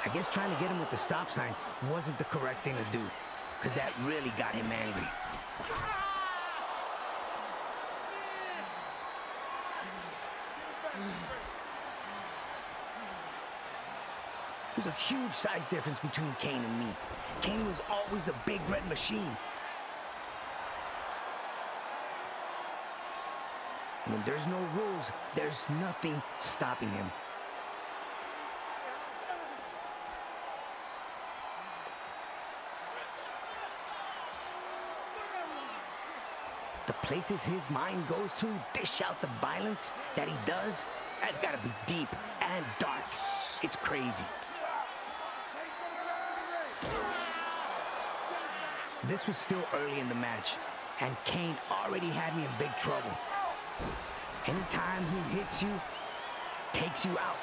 I guess trying to get him with the stop sign wasn't the correct thing to do, because that really got him angry. There's a huge size difference between Cain and me. Cain was always the big red machine. When there's no rules, there's nothing stopping him. The places his mind goes to dish out the violence that he does, that's gotta be deep and dark. It's crazy. This was still early in the match, and Cain already had me in big trouble. Anytime he hits you, takes you out.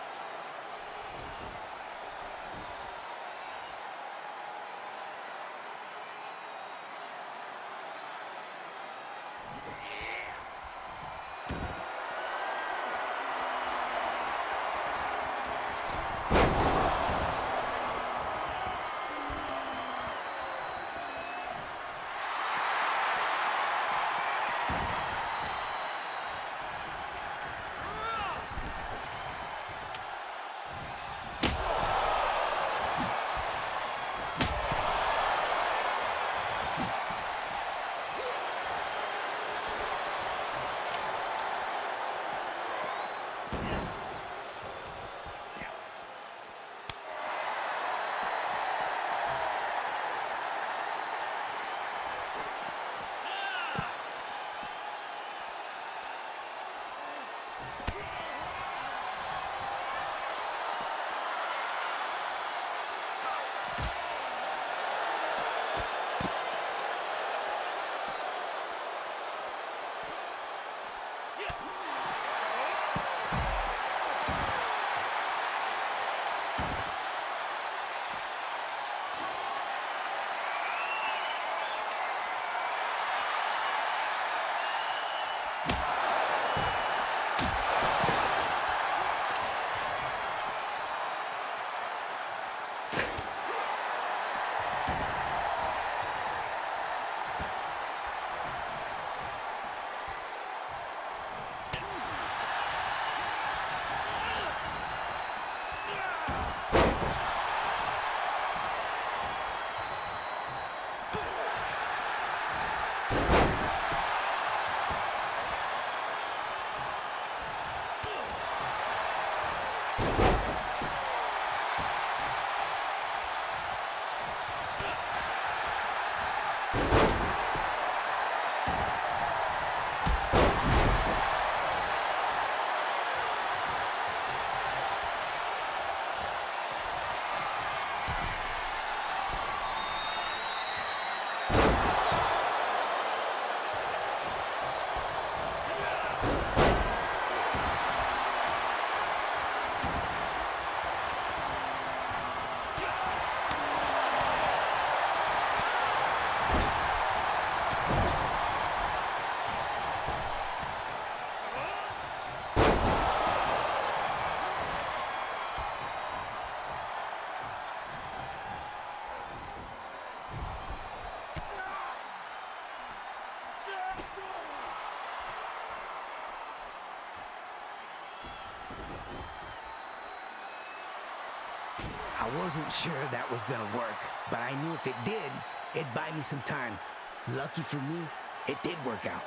I wasn't sure that was gonna work, but I knew if it did, it'd buy me some time. Lucky for me, it did work out.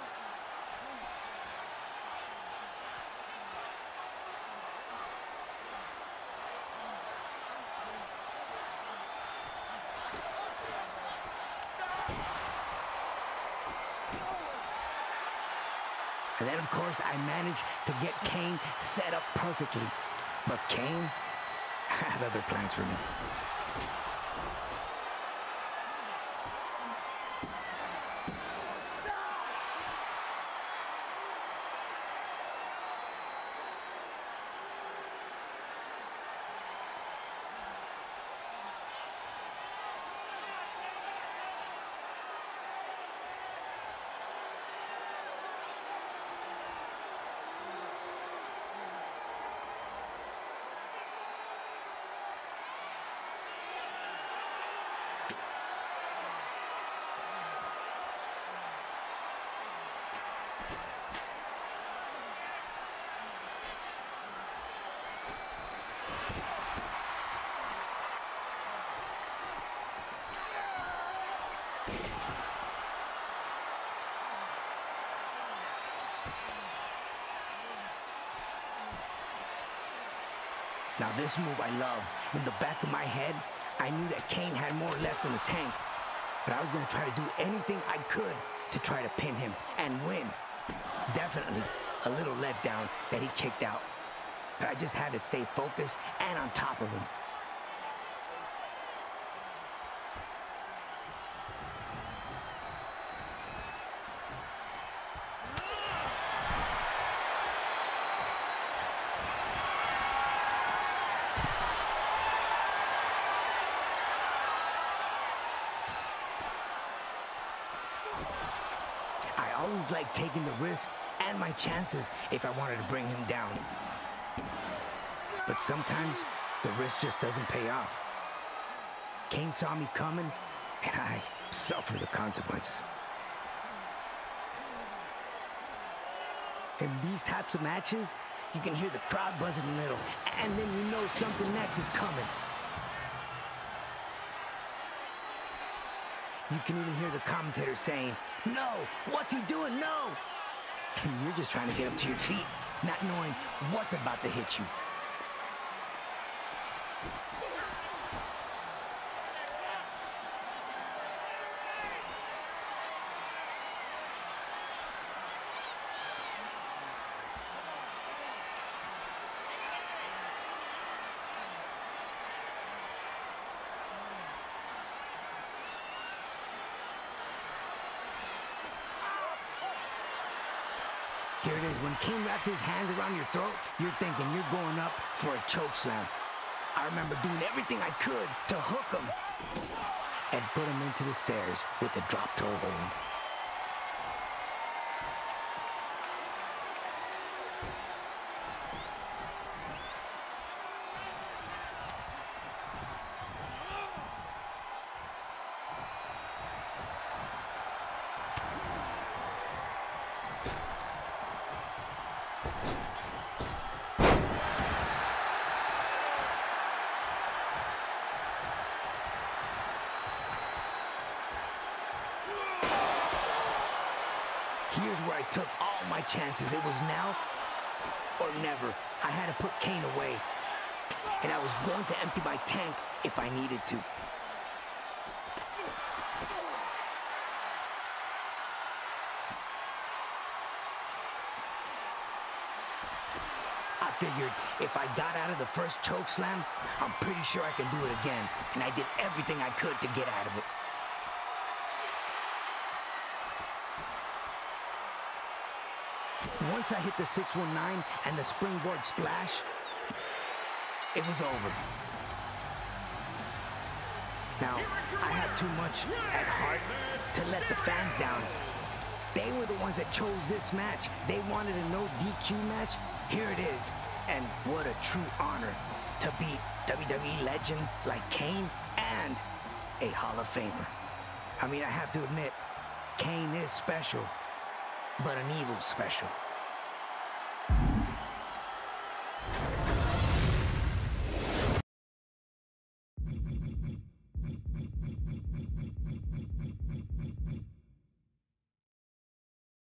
And then, of course, I managed to get Cain set up perfectly. But Cain had other plans for me. Now this move I love. In the back of my head, I knew that Kane had more left in the tank, but I was going to try to do anything I could to try to pin him and win. Definitely a little letdown that he kicked out, but I just had to stay focused and on top of him. I always like taking the risk and my chances if I wanted to bring him down. But sometimes the risk just doesn't pay off. Kane saw me coming, and I suffer the consequences. In these types of matches, you can hear the crowd buzz in the middle, and then you know something next is coming. You can even hear the commentator saying, "No, what's he doing? No!" And you're just trying to get up to your feet, not knowing what's about to hit you. Here it is. When Kane wraps his hands around your throat, you're thinking you're going up for a choke slam. I remember doing everything I could to hook him and put him into the stairs with the drop toe hold. Here's where I took all my chances. It was now or never. I had to put Kane away, and I was going to empty my tank if I needed to. I figured if I got out of the first choke slam, I'm pretty sure I can do it again, and I did everything I could to get out of it. Once I hit the 619 and the springboard splash, it was over. Now, I have too much at heart to let the fans down. They were the ones that chose this match. They wanted a no DQ match. Here it is. And what a true honor to beat WWE legend like Kane and a Hall of Famer. I mean, I have to admit, Kane is special, but an evil special.